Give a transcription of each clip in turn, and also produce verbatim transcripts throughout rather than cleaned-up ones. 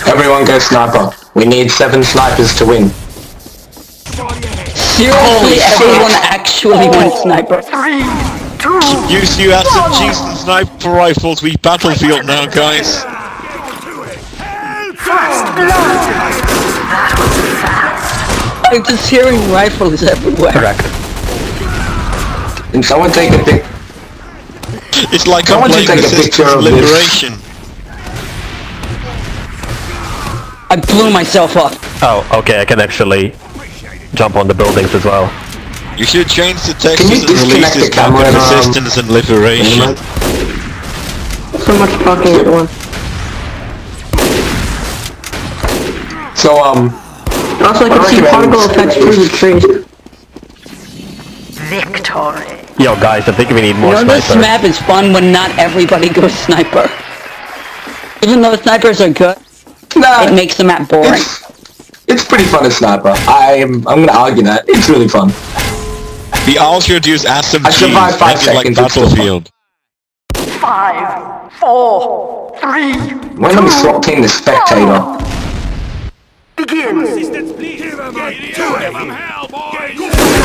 Everyone go sniper. We need seven snipers to win. Seriously, everyone actually went sniper. Use new S M Gs and sniper rifles. We battlefield now, guys. I'm just hearing rifles everywhere. Correct. And someone take a pic. It's like Someone I'm should playing take a picture Resistance of this. Liberation. I blew myself up. Oh, okay, I can actually jump on the buildings as well. You should change the text Can you and release disconnect this the camera back in and, um, Resistance and Liberation. So much talking at once. So, um... Also, I can see particle effects through the trees. Victory. Yo, guys, I think we need more You know, this snipers. map is fun when not everybody goes sniper. Even though snipers are good, Nah, it makes the map boring. it's, it's pretty fun as sniper. I'm, I'm gonna argue that. It's really fun. We all should use S M Gs, I survived five make it like seconds, it's still Battlefield. Five, four, three, When I'm SWAT team the spectator. begin. Resistance, please. Give him a give him hell, boys.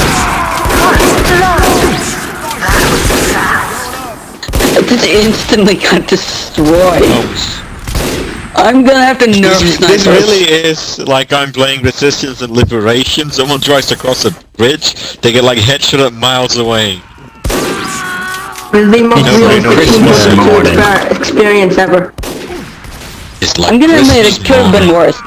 I just instantly got destroyed. I'm gonna have to nerf This, snipers. this really is like I'm playing Resistance and Liberation. Someone tries to cross a bridge, they get like headshot at miles away. It's the most No, no, no, realistic Christmas team morning. building experience ever. It's like I'm gonna admit Christmas it could have been morning. worse.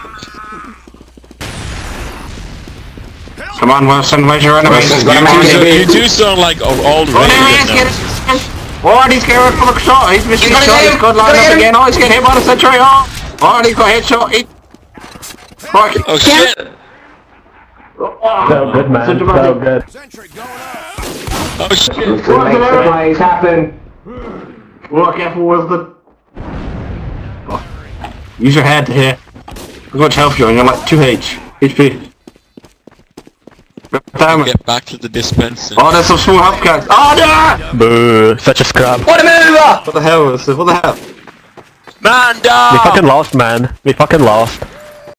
Come on, Wilson, where's your enemies? Wilson's You gonna do, make so, it you do sound like an old Oh, there he radio is, now. get his... Oh, he's getting full of shot. He's missing He's a gonna shot. get He's him. good line Gonna up get him. again. Oh, he's getting hit by the sentry. Oh, oh, and he's got headshot. He... Fuck. Oh shit! So good, man. Such a So magic. good. Sentry going up. Oh shit! Make the plays happen. Oh, careful, Wilson. Oh. Use your head here. Look how much health you're on. You're like two H. H P. Damn it. Get back to the dispenser. Oh, there's some small health cans. Oh, no! Boo. Such a scrub. What a mover! What the hell, Wilson? What the hell? Man We down! fucking lost, man. We fucking lost.